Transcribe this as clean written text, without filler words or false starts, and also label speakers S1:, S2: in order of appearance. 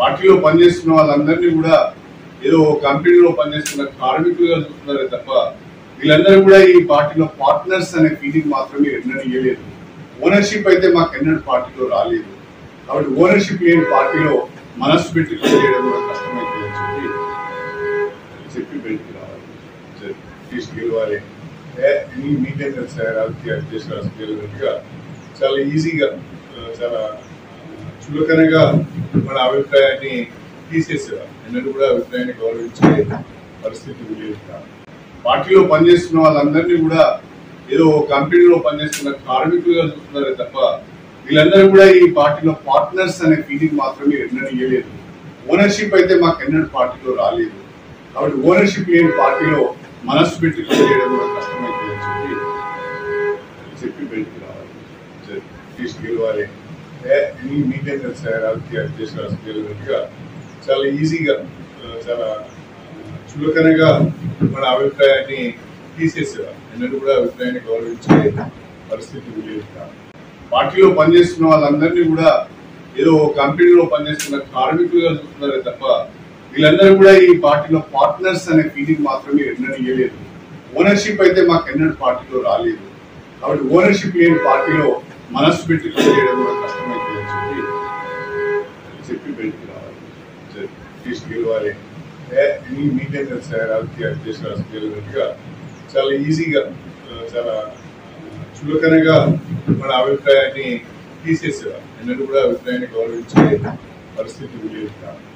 S1: పార్టీలో పనిచేస్తున్న వాళ్ళందరినీ కూడా ఏదో కంపెనీలో పనిచేస్తున్న కార్మికులుగా చూస్తున్నారే తప్ప వీళ్ళందరూ కూడా ఈ పార్టీలో పార్ట్నర్స్ అనే ఫీలింగ్ మాత్రమే ఎన్నడూ ఇవ్వలేదు. ఓనర్షిప్ అయితే మాకు ఎన్నడూ పార్టీలో రాలేదు. కాబట్టి ఓనర్షిప్ లేని పార్టీలో మనస్సు పెట్టి పనిచేయడం కూడా కష్టమైతే అని చెప్పి బయటికి రావాలి, తీసుకెళ్ళాలి. మీకేం తెలుసు రాజకీయ అధ్యక్షులుగా చాలా ఈజీగా చాలా చులకనగా మన అభిప్రాయాన్ని తీసేసేవారు. ఎన్నడూ కూడా అభిప్రాయాన్ని గౌరవించే పరిస్థితి లేదు. పార్టీలో పనిచేస్తున్న వాళ్ళందరినీ కూడా ఏదో కంపెనీలో పనిచేస్తున్న కార్మికులుగా చూస్తున్నారే తప్ప వీళ్ళందరూ కూడా ఈ పార్టీలో పార్ట్నర్స్ అనే ఫీలింగ్ మాత్రమే ఎన్నడూ ఇవ్వలేదు. ఓనర్షిప్ అయితే మాకు ఎన్నడూ పార్టీలో రాలేదు. కాబట్టి ఓనర్షిప్ లేని పార్టీలో మనస్సు పెట్టి పనిచేయడం కూడా కష్టమైతే అని చెప్పి బయటికి రావాలి, తీసుకెళ్ళాలి. మీకేం తెలుసు రాజకీయ అధ్యక్షులుగా చాలా ఈజీగా చాలా చులకనగా మన అభిప్రాయాన్ని తీసేసేవారు. ఎన్నడూ కూడా అభిప్రాయాన్ని గౌరవించే పరిస్థితి లేదు. పార్టీలో పనిచేస్తున్న వాళ్ళందరినీ కూడా ఏదో కంపెనీలో పనిచేస్తున్న కార్మికులుగా చూస్తున్నారే తప్ప వీళ్ళందరూ కూడా ఈ పార్టీలో పార్ట్నర్స్ అనే ఫీలింగ్ మాత్రమే ఎన్నడూ ఇవ్వలేదు. ఓనర్షిప్ అయితే మాకు ఎన్నడూ పార్టీలో రాలేదు. కాబట్టి ఓనర్షిప్ లేని పార్టీలో మనస్సు పెట్టి పనిచేయడం కూడా కష్టమైతే అని చెప్పి బయటికి రావాలి, తీసుకెళ్ళాలి. మీకేం తెలుసు రాజకీయ అధ్యక్షులుగా చాలా ఈజీగా చాలా చులకనగా మన అభిప్రాయాన్ని తీసేసేవారు. ఎన్నడూ కూడా అభిప్రాయాన్ని గౌరవించే పరిస్థితి లేదు.